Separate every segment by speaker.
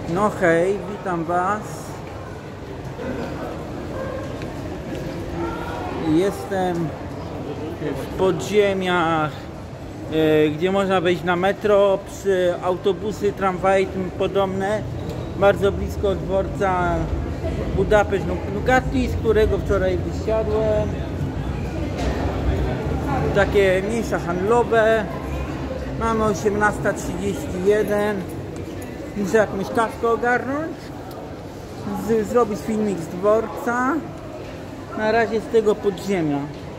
Speaker 1: No hej, witam Was. Jestem w podziemiach, gdzie można wejść na metro, przy autobusy, tramwaje i tym podobne. Bardzo blisko dworca Budapeszt Nugatti, z którego wczoraj wysiadłem. Takie miejsca handlowe. Mamy 18:31. Muszę jakąś kawkę ogarnąć, zrobić filmik z dworca, na razie z tego podziemia.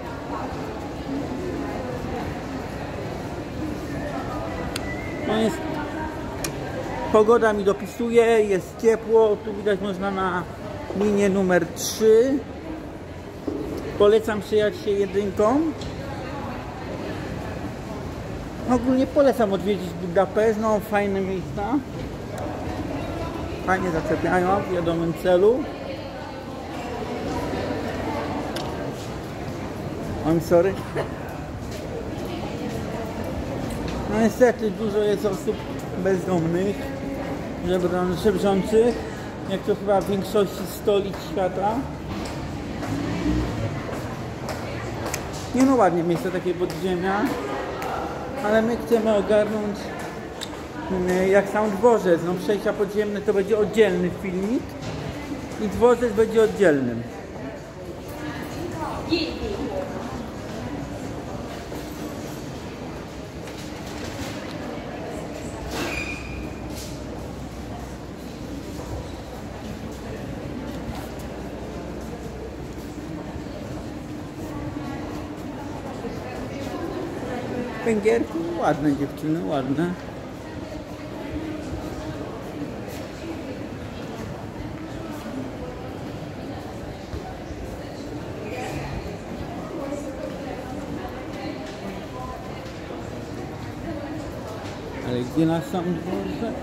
Speaker 1: No jest, pogoda mi dopisuje, jest ciepło, tu widać można na linię numer 3. Polecam przejechać się jedynką. Ogólnie polecam odwiedzić Budapeszt, no fajne miejsca. Fajnie zaczepiają w wiadomym celu. I'm sorry. No niestety dużo jest osób bezdomnych, żebrzących, jak to chyba w większości stolic świata. Nie no, ładnie miejsce takie podziemia, ale my chcemy ogarnąć jak sam dworzec. No przejścia podziemne to będzie oddzielny filmik i dworzec będzie oddzielnym. Węgierki, ładne dziewczyny, ładne. Ale gdzie nas sam dworzec?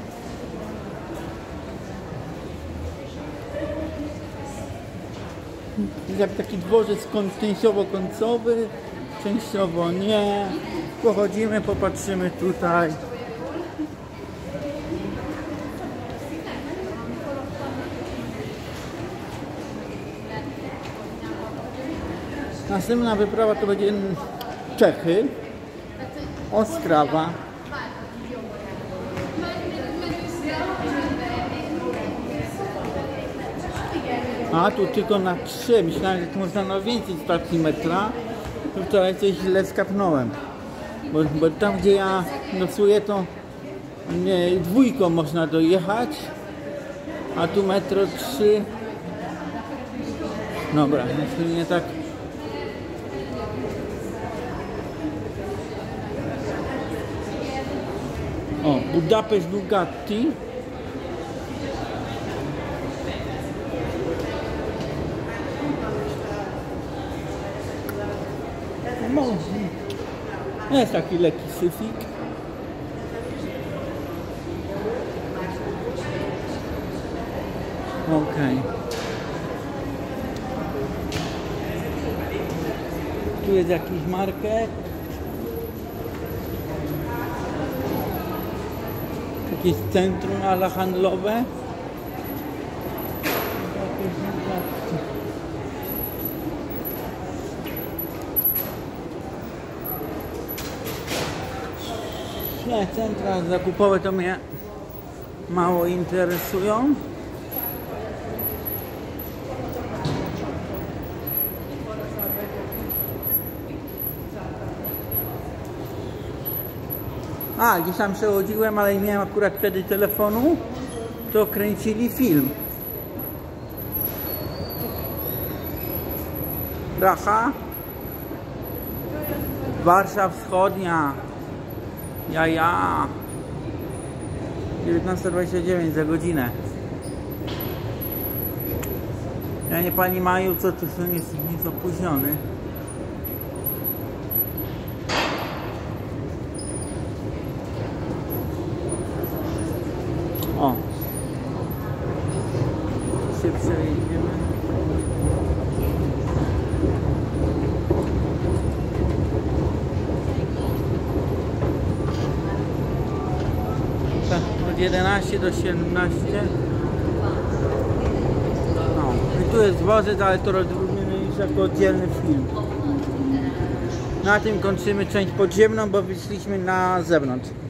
Speaker 1: Jak taki dworzec częściowo końcowy, częściowo nie. Pochodzimy, popatrzymy tutaj. Następna wyprawa to będzie Czechy, Ostrawa. A tu tylko na 3, myślałem, że tu można na więcej stacji metra. Tu wczoraj coś źle skapnąłem. Bo tam gdzie ja nocuję to dwójką można dojechać, a tu metro 3. Dobra, nie tak. O, Budapeszt Nugatti. Jest taki lekki syfik. Okej. Tu jest jakiś market. Jakieś centrum ala handlowe. Nie, centra zakupowe to mnie mało interesują. A, gdzieś tam przechodziłem, ale nie miałem akurat wtedy telefonu, to kręcili film. Praha, Warszawa Wschodnia. Ja. 19:29 za godzinę. Ja nie pani Maju, co tu są nic opóźniony. O. Się przejedziemy. Od 11 do 17. No. I tu jest dworzec, ale to robimy już jako oddzielny film. Na tym kończymy część podziemną, bo wyszliśmy na zewnątrz.